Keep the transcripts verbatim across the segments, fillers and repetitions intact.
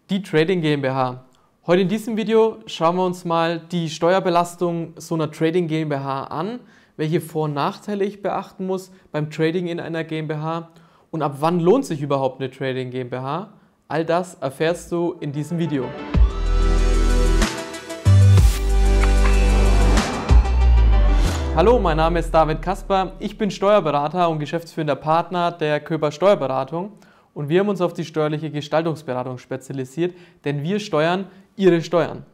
Die Trading GmbH. Heute in diesem Video schauen wir uns mal die Steuerbelastung so einer Trading GmbH an, welche Vor- und Nachteile ich beachten muss beim Trading in einer GmbH und ab wann lohnt sich überhaupt eine Trading GmbH. All das erfährst du in diesem Video. Hallo, mein Name ist David Kasper, ich bin Steuerberater und geschäftsführender Partner der Köber Steuerberatung und wir haben uns auf die steuerliche Gestaltungsberatung spezialisiert, denn wir steuern Ihre Steuern.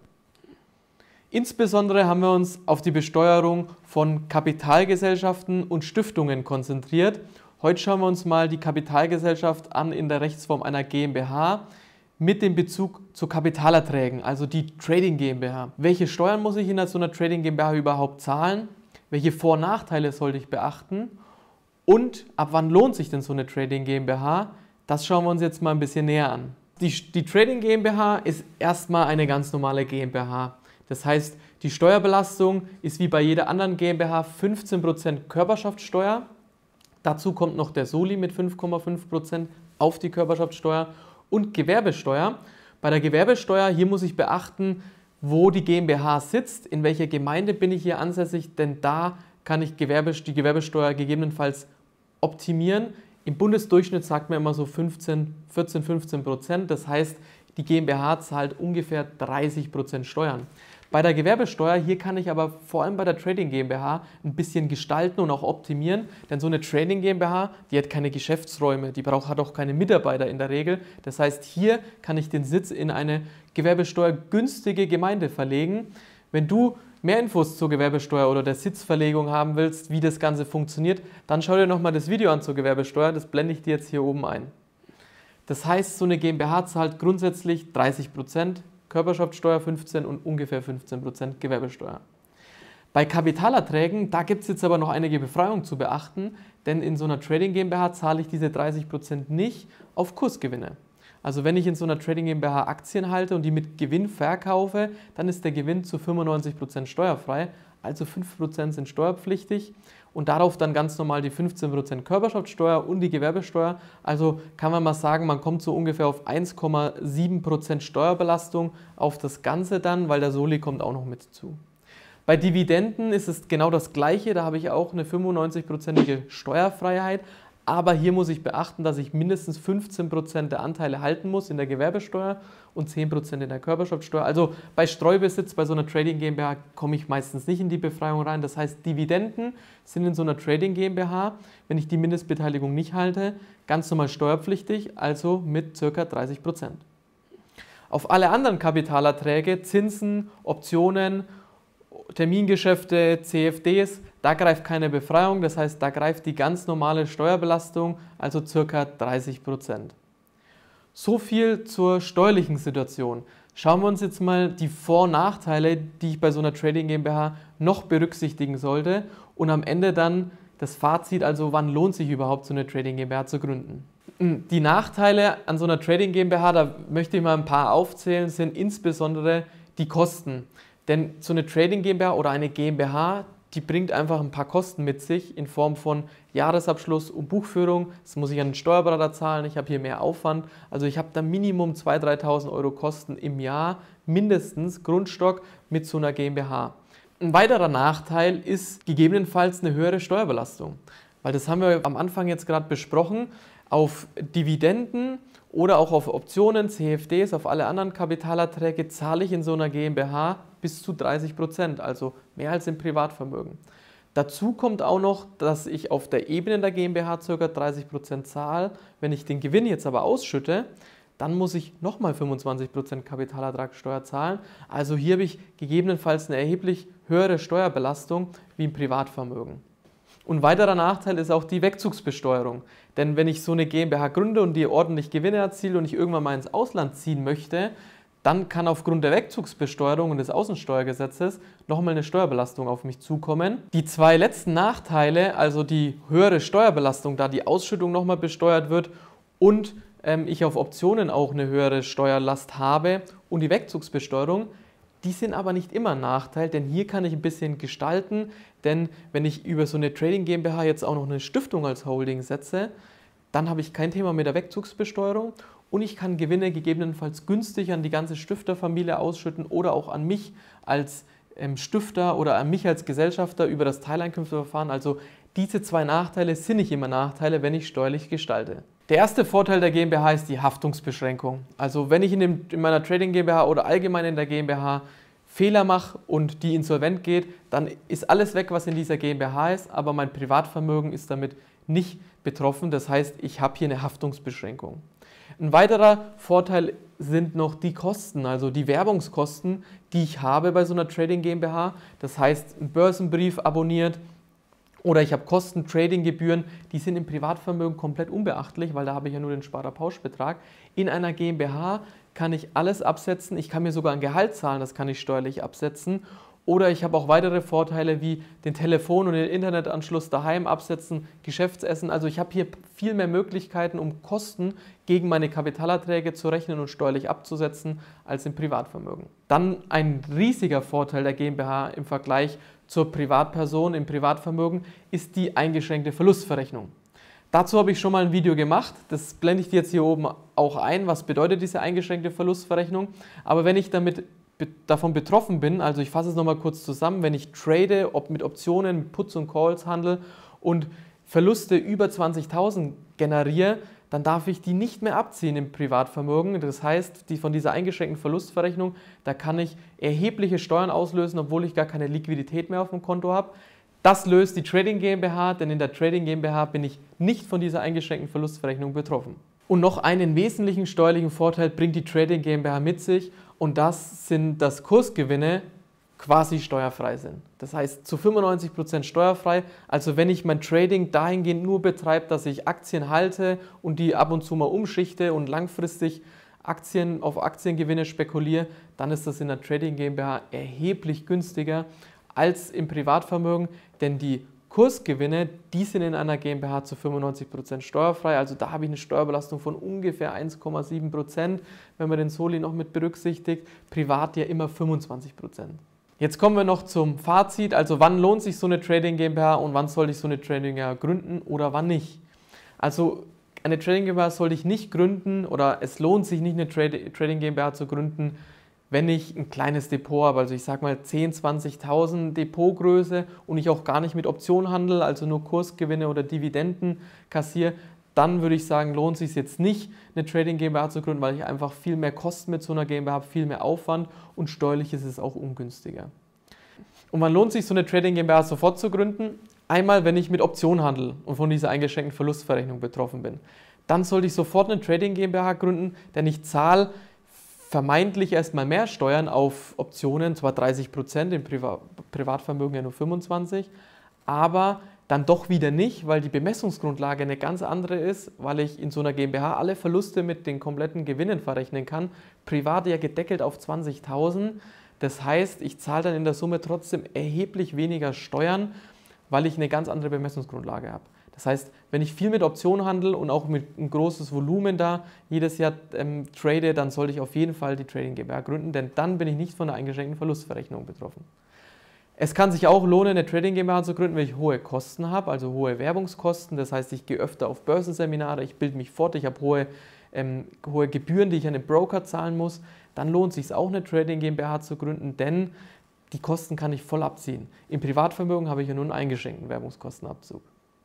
Insbesondere haben wir uns auf die Besteuerung von Kapitalgesellschaften und Stiftungen konzentriert. Heute schauen wir uns mal die Kapitalgesellschaft an in der Rechtsform einer GmbH mit dem Bezug zu Kapitalerträgen, also die Trading GmbH. Welche Steuern muss ich in so einer Trading GmbH überhaupt zahlen? Welche Vor- und Nachteile sollte ich beachten? Und ab wann lohnt sich denn so eine Trading GmbH? Das schauen wir uns jetzt mal ein bisschen näher an. Die, die Trading GmbH ist erstmal eine ganz normale GmbH. Das heißt, die Steuerbelastung ist wie bei jeder anderen GmbH fünfzehn Prozent Körperschaftssteuer. Dazu kommt noch der Soli mit fünf Komma fünf Prozent auf die Körperschaftssteuer und Gewerbesteuer. Bei der Gewerbesteuer, hier muss ich beachten, wo die GmbH sitzt, in welcher Gemeinde bin ich hier ansässig, denn da kann ich Gewerbe, die Gewerbesteuer gegebenenfalls optimieren. Im Bundesdurchschnitt sagt man immer so fünfzehn, vierzehn, fünfzehn Prozent, das heißt, die GmbH zahlt ungefähr dreißig Prozent Steuern. Bei der Gewerbesteuer, hier kann ich aber vor allem bei der Trading GmbH ein bisschen gestalten und auch optimieren, denn so eine Trading GmbH, die hat keine Geschäftsräume, die braucht, hat auch keine Mitarbeiter in der Regel. Das heißt, hier kann ich den Sitz in eine gewerbesteuergünstige Gemeinde verlegen. Wenn du mehr Infos zur Gewerbesteuer oder der Sitzverlegung haben willst, wie das Ganze funktioniert, dann schau dir nochmal das Video an zur Gewerbesteuer, das blende ich dir jetzt hier oben ein. Das heißt, so eine GmbH zahlt grundsätzlich dreißig Prozent Körperschaftssteuer fünfzehn und ungefähr fünfzehn Prozent Gewerbesteuer. Bei Kapitalerträgen, da gibt es jetzt aber noch einige Befreiungen zu beachten, denn in so einer Trading GmbH zahle ich diese dreißig Prozent nicht auf Kursgewinne. Also wenn ich in so einer Trading GmbH Aktien halte und die mit Gewinn verkaufe, dann ist der Gewinn zu fünfundneunzig Prozent steuerfrei, also fünf Prozent sind steuerpflichtig und darauf dann ganz normal die fünfzehn Prozent Körperschaftssteuer und die Gewerbesteuer. Also kann man mal sagen, man kommt so ungefähr auf eins Komma sieben Prozent Steuerbelastung auf das Ganze dann, weil der Soli kommt auch noch mit zu. Bei Dividenden ist es genau das Gleiche, da habe ich auch eine fünfundneunzig prozentige Steuerfreiheit. Aber hier muss ich beachten, dass ich mindestens fünfzehn Prozent der Anteile halten muss in der Gewerbesteuer und zehn Prozent in der Körperschaftssteuer. Also bei Streubesitz, bei so einer Trading GmbH komme ich meistens nicht in die Befreiung rein. Das heißt, Dividenden sind in so einer Trading GmbH, wenn ich die Mindestbeteiligung nicht halte, ganz normal steuerpflichtig, also mit ca. dreißig Prozent. Auf alle anderen Kapitalerträge, Zinsen, Optionen, Termingeschäfte, C F Ds, da greift keine Befreiung, das heißt, da greift die ganz normale Steuerbelastung, also ca. dreißig Prozent. So viel zur steuerlichen Situation. Schauen wir uns jetzt mal die Vor- und Nachteile, die ich bei so einer Trading GmbH noch berücksichtigen sollte und am Ende dann das Fazit, also wann lohnt sich überhaupt so eine Trading GmbH zu gründen. Die Nachteile an so einer Trading GmbH, da möchte ich mal ein paar aufzählen, sind insbesondere die Kosten. Denn so eine Trading GmbH oder eine GmbH, die bringt einfach ein paar Kosten mit sich in Form von Jahresabschluss und Buchführung. Das muss ich an den Steuerberater zahlen, ich habe hier mehr Aufwand. Also ich habe da Minimum zweitausend, dreitausend Euro Kosten im Jahr, mindestens Grundstock mit so einer GmbH. Ein weiterer Nachteil ist gegebenenfalls eine höhere Steuerbelastung. Weil das haben wir am Anfang jetzt gerade besprochen, auf Dividenden oder auch auf Optionen, C F Ds, auf alle anderen Kapitalerträge zahle ich in so einer GmbH bis zu dreißig Prozent, also mehr als im Privatvermögen. Dazu kommt auch noch, dass ich auf der Ebene der GmbH ca. dreißig Prozent zahle. Wenn ich den Gewinn jetzt aber ausschütte, dann muss ich nochmal fünfundzwanzig Prozent Kapitalertragssteuer zahlen. Also hier habe ich gegebenenfalls eine erheblich höhere Steuerbelastung wie im Privatvermögen. Und ein weiterer Nachteil ist auch die Wegzugsbesteuerung. Denn wenn ich so eine GmbH gründe und die ordentlich Gewinne erziele und ich irgendwann mal ins Ausland ziehen möchte, dann kann aufgrund der Wegzugsbesteuerung und des Außensteuergesetzes nochmal eine Steuerbelastung auf mich zukommen. Die zwei letzten Nachteile, also die höhere Steuerbelastung, da die Ausschüttung nochmal besteuert wird und ähm, ich auf Optionen auch eine höhere Steuerlast habe und die Wegzugsbesteuerung, die sind aber nicht immer ein Nachteil, denn hier kann ich ein bisschen gestalten, denn wenn ich über so eine Trading GmbH jetzt auch noch eine Stiftung als Holding setze, dann habe ich kein Thema mit der Wegzugsbesteuerung und ich kann Gewinne gegebenenfalls günstig an die ganze Stifterfamilie ausschütten oder auch an mich als ähm, Stifter oder an mich als Gesellschafter über das Teileinkünfteverfahren. Also diese zwei Nachteile sind nicht immer Nachteile, wenn ich steuerlich gestalte. Der erste Vorteil der GmbH ist die Haftungsbeschränkung. Also wenn ich in, dem, in meiner Trading GmbH oder allgemein in der GmbH Fehler mache und die insolvent geht, dann ist alles weg, was in dieser GmbH ist, aber mein Privatvermögen ist damit nicht betroffen. Das heißt, ich habe hier eine Haftungsbeschränkung. Ein weiterer Vorteil sind noch die Kosten, also die Werbungskosten, die ich habe bei so einer Trading GmbH. Das heißt, ein Börsenbrief abonniert oder ich habe Kosten, Tradinggebühren, die sind im Privatvermögen komplett unbeachtlich, weil da habe ich ja nur den Sparerpauschbetrag. In einer GmbH kann ich alles absetzen, ich kann mir sogar ein Gehalt zahlen, das kann ich steuerlich absetzen. Oder ich habe auch weitere Vorteile wie den Telefon- und den Internetanschluss daheim absetzen, Geschäftsessen. Also ich habe hier viel mehr Möglichkeiten, um Kosten gegen meine Kapitalerträge zu rechnen und steuerlich abzusetzen als im Privatvermögen. Dann ein riesiger Vorteil der GmbH im Vergleich zur Privatperson im Privatvermögen ist die eingeschränkte Verlustverrechnung. Dazu habe ich schon mal ein Video gemacht, das blende ich dir jetzt hier oben auch ein, was bedeutet diese eingeschränkte Verlustverrechnung. Aber wenn ich damit davon betroffen bin, also ich fasse es nochmal kurz zusammen, wenn ich trade, ob mit Optionen, mit Puts und Calls handle und Verluste über zwanzigtausend generiere, dann darf ich die nicht mehr abziehen im Privatvermögen. Das heißt, die von dieser eingeschränkten Verlustverrechnung, da kann ich erhebliche Steuern auslösen, obwohl ich gar keine Liquidität mehr auf dem Konto habe. Das löst die Trading GmbH, denn in der Trading GmbH bin ich nicht von dieser eingeschränkten Verlustverrechnung betroffen. Und noch einen wesentlichen steuerlichen Vorteil bringt die Trading GmbH mit sich, und das sind, dass Kursgewinne quasi steuerfrei sind. Das heißt zu fünfundneunzig Prozent steuerfrei. Also wenn ich mein Trading dahingehend nur betreibe, dass ich Aktien halte und die ab und zu mal umschichte und langfristig Aktien auf Aktiengewinne spekuliere, dann ist das in der Trading GmbH erheblich günstiger als im Privatvermögen, denn die Kursgewinne, die sind in einer GmbH zu fünfundneunzig Prozent steuerfrei, also da habe ich eine Steuerbelastung von ungefähr eins Komma sieben Prozent, wenn man den Soli noch mit berücksichtigt, privat ja immer fünfundzwanzig Prozent. Jetzt kommen wir noch zum Fazit, also wann lohnt sich so eine Trading GmbH und wann sollte ich so eine Trading GmbH gründen oder wann nicht. Also eine Trading GmbH sollte ich nicht gründen oder es lohnt sich nicht, eine Trading GmbH zu gründen, wenn ich ein kleines Depot habe, also ich sage mal zehntausend, zwanzigtausend Depotgröße und ich auch gar nicht mit Optionen handle, also nur Kursgewinne oder Dividenden kassiere, dann würde ich sagen, lohnt es sich jetzt nicht, eine Trading GmbH zu gründen, weil ich einfach viel mehr Kosten mit so einer GmbH habe, viel mehr Aufwand und steuerlich ist es auch ungünstiger. Und wann lohnt es sich, so eine Trading GmbH sofort zu gründen? Einmal, wenn ich mit Optionen handle und von dieser eingeschränkten Verlustverrechnung betroffen bin. Dann sollte ich sofort eine Trading GmbH gründen, denn ich zahle vermeintlich erstmal mehr Steuern auf Optionen, zwar dreißig Prozent, im Priva- Privatvermögen ja nur fünfundzwanzig Prozent, aber dann doch wieder nicht, weil die Bemessungsgrundlage eine ganz andere ist, weil ich in so einer GmbH alle Verluste mit den kompletten Gewinnen verrechnen kann, privat ja gedeckelt auf zwanzigtausend. Das heißt, ich zahle dann in der Summe trotzdem erheblich weniger Steuern, weil ich eine ganz andere Bemessungsgrundlage habe. Das heißt, wenn ich viel mit Optionen handle und auch mit ein großes Volumen da jedes Jahr ähm, trade, dann sollte ich auf jeden Fall die Trading GmbH gründen, denn dann bin ich nicht von der eingeschränkten Verlustverrechnung betroffen. Es kann sich auch lohnen, eine Trading GmbH zu gründen, wenn ich hohe Kosten habe, also hohe Werbungskosten. Das heißt, ich gehe öfter auf Börsenseminare, ich bilde mich fort, ich habe hohe, ähm, hohe Gebühren, die ich an den Broker zahlen muss. Dann lohnt es sich auch, eine Trading GmbH zu gründen, denn die Kosten kann ich voll abziehen. Im Privatvermögen habe ich ja nur einen eingeschränkten Werbungskostenabzug.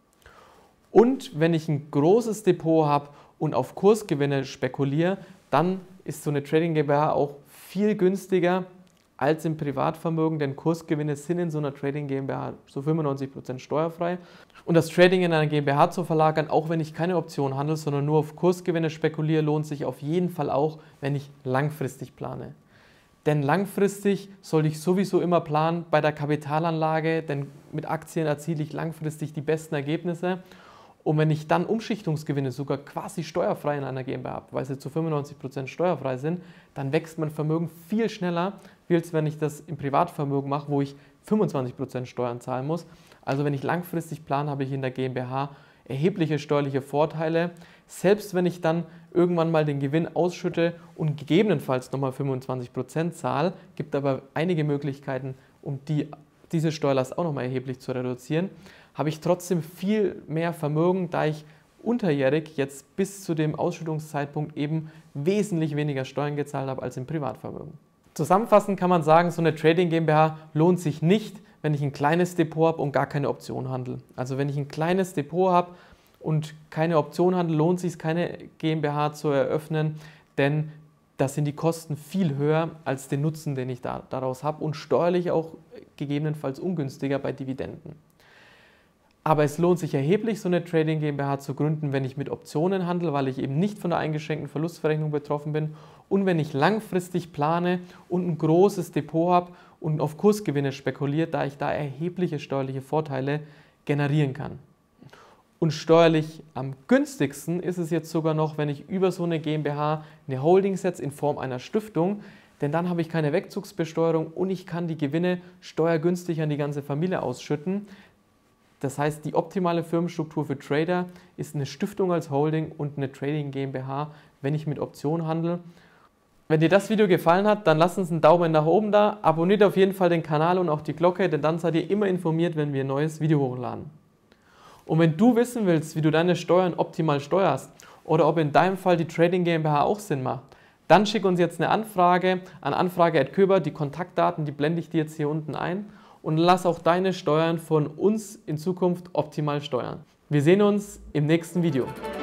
Und wenn ich ein großes Depot habe und auf Kursgewinne spekuliere, dann ist so eine Trading GmbH auch viel günstiger als im Privatvermögen, denn Kursgewinne sind in so einer Trading GmbH zu fünfundneunzig Prozent steuerfrei. Und das Trading in einer GmbH zu verlagern, auch wenn ich keine Option handle, sondern nur auf Kursgewinne spekuliere, lohnt sich auf jeden Fall auch, wenn ich langfristig plane. Denn langfristig sollte ich sowieso immer planen bei der Kapitalanlage, denn mit Aktien erziele ich langfristig die besten Ergebnisse. Und wenn ich dann Umschichtungsgewinne sogar quasi steuerfrei in einer GmbH habe, weil sie zu fünfundneunzig Prozent steuerfrei sind, dann wächst mein Vermögen viel schneller, wie als wenn ich das im Privatvermögen mache, wo ich fünfundzwanzig Prozent Steuern zahlen muss. Also wenn ich langfristig plane, habe ich in der GmbH erhebliche steuerliche Vorteile. Selbst wenn ich dann irgendwann mal den Gewinn ausschütte und gegebenenfalls nochmal fünfundzwanzig Prozent zahle, gibt aber einige Möglichkeiten, um die, diese Steuerlast auch nochmal erheblich zu reduzieren, habe ich trotzdem viel mehr Vermögen, da ich unterjährig jetzt bis zu dem Ausschüttungszeitpunkt eben wesentlich weniger Steuern gezahlt habe als im Privatvermögen. Zusammenfassend kann man sagen, so eine Trading GmbH lohnt sich nicht, wenn ich ein kleines Depot habe und gar keine Option handle. Also wenn ich ein kleines Depot habe und keine Option handle, lohnt es sich keine GmbH zu eröffnen, denn da sind die Kosten viel höher als den Nutzen, den ich da, daraus habe und steuerlich auch gegebenenfalls ungünstiger bei Dividenden. Aber es lohnt sich erheblich, so eine Trading GmbH zu gründen, wenn ich mit Optionen handle, weil ich eben nicht von der eingeschränkten Verlustverrechnung betroffen bin und wenn ich langfristig plane und ein großes Depot habe und auf Kursgewinne spekuliert, da ich da erhebliche steuerliche Vorteile generieren kann. Und steuerlich am günstigsten ist es jetzt sogar noch, wenn ich über so eine GmbH eine Holding setze in Form einer Stiftung, denn dann habe ich keine Wegzugsbesteuerung und ich kann die Gewinne steuergünstig an die ganze Familie ausschütten. Das heißt, die optimale Firmenstruktur für Trader ist eine Stiftung als Holding und eine Trading GmbH, wenn ich mit Optionen handle. Wenn dir das Video gefallen hat, dann lass uns einen Daumen nach oben da, abonniert auf jeden Fall den Kanal und auch die Glocke, denn dann seid ihr immer informiert, wenn wir ein neues Video hochladen. Und wenn du wissen willst, wie du deine Steuern optimal steuerst oder ob in deinem Fall die Trading GmbH auch Sinn macht, dann schick uns jetzt eine Anfrage an anfrage at köber. Die Kontaktdaten, die blende ich dir jetzt hier unten ein und lass auch deine Steuern von uns in Zukunft optimal steuern. Wir sehen uns im nächsten Video.